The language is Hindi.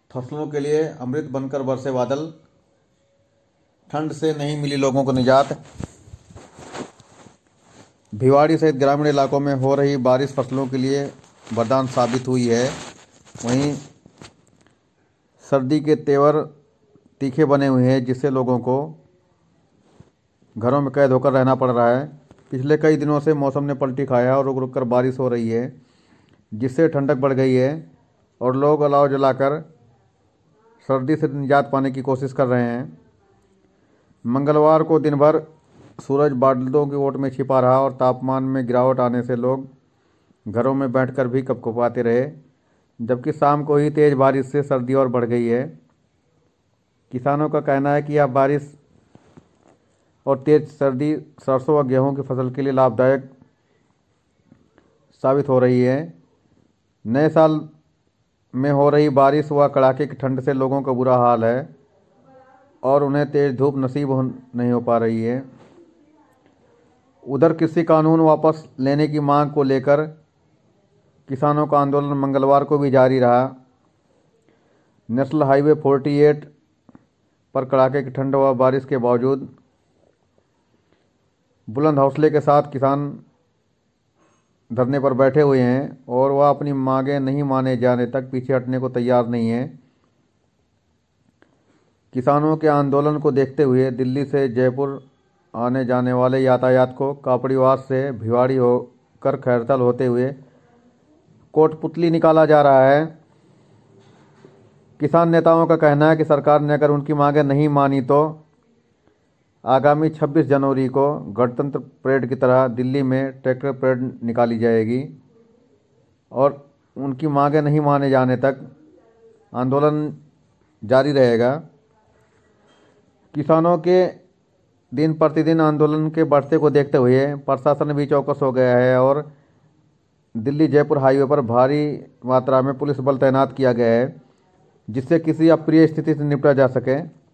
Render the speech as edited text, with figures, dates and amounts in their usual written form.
फसलों के लिए अमृत बनकर बरसे बादल, ठंड से नहीं मिली लोगों को निजात। भिवाड़ी सहित ग्रामीण इलाकों में हो रही बारिश फसलों के लिए वरदान साबित हुई है। वहीं सर्दी के तेवर तीखे बने हुए हैं, जिससे लोगों को घरों में कैद होकर रहना पड़ रहा है। पिछले कई दिनों से मौसम ने पलटी खाया और रुक रुक कर बारिश हो रही है, जिससे ठंडक बढ़ गई है और लोग अलाव जलाकर सर्दी से निजात पाने की कोशिश कर रहे हैं। मंगलवार को दिन भर सूरज बादलों की ओट में छिपा रहा और तापमान में गिरावट आने से लोग घरों में बैठकर भी कपकपाते रहे, जबकि शाम को ही तेज़ बारिश से सर्दी और बढ़ गई है। किसानों का कहना है कि यह बारिश और तेज़ सर्दी सरसों व गेहूं की फसल के लिए लाभदायक साबित हो रही है। नए साल में हो रही बारिश व कड़ाके की ठंड से लोगों का बुरा हाल है और उन्हें तेज़ धूप नसीब नहीं हो पा रही है। उधर कृषि कानून वापस लेने की मांग को लेकर किसानों का आंदोलन मंगलवार को भी जारी रहा। नेशनल हाईवे 48 पर कड़ाके की ठंड व बारिश के बावजूद बुलंद हौसले के साथ किसान धरने पर बैठे हुए हैं और वह अपनी मांगें नहीं माने जाने तक पीछे हटने को तैयार नहीं है। किसानों के आंदोलन को देखते हुए दिल्ली से जयपुर आने जाने वाले यातायात को कापड़ीवास से भिवाड़ी होकर खैरतल होते हुए कोटपुतली निकाला जा रहा है। किसान नेताओं का कहना है कि सरकार ने अगर उनकी मांगें नहीं मानी तो आगामी 26 जनवरी को गणतंत्र परेड की तरह दिल्ली में ट्रैक्टर परेड निकाली जाएगी और उनकी मांगें नहीं माने जाने तक आंदोलन जारी रहेगा। किसानों के दिन प्रतिदिन आंदोलन के बढ़ते को देखते हुए प्रशासन भी चौकस हो गया है और दिल्ली जयपुर हाईवे पर भारी मात्रा में पुलिस बल तैनात किया गया है, जिससे किसी अप्रिय स्थिति से निपटा जा सके।